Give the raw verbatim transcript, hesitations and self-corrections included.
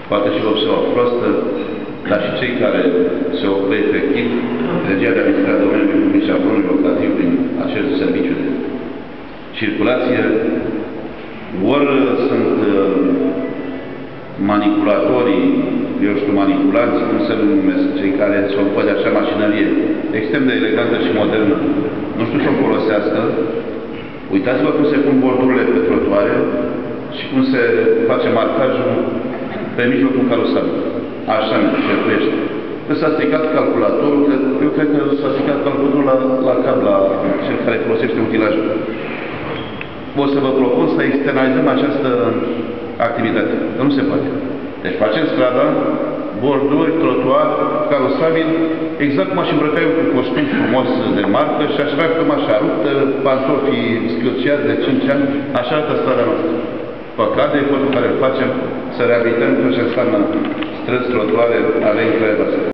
poate și vopseaua proastă, dar și cei care se ocupă efectiv regia de administrare a domeniului public și a fondului locativ prin acest serviciu de circulație, ori sunt manipulatorii, eu știu, manipulanți, cum se numesc, cei care se ocupă de așa mașinărie extrem de elegantă și modernă, nu știu ce o folosească. Uitați-vă cum se pun bordurile pe trotuare și cum se face marcajul pe mijlocul carosabil. Așa ne șerpuiește. Că s-a stricat calculatorul, că, eu cred că s-a stricat calculatorul la, la cap, la cel care folosește utilajul. O să vă propun să externalizăm această activitate. Că nu se poate. Deci facem strada, borduri, trotuar, carosabil, exact cum aș îmbrăca eu cu costum frumos de marcă și aș avea cămașa ruptă, pantofii scârciați de cinci ani, așa arată strada noastră. Păcat de efortul care îl facem să reabilităm tot ce înseamnă străzi, trotuare, alei,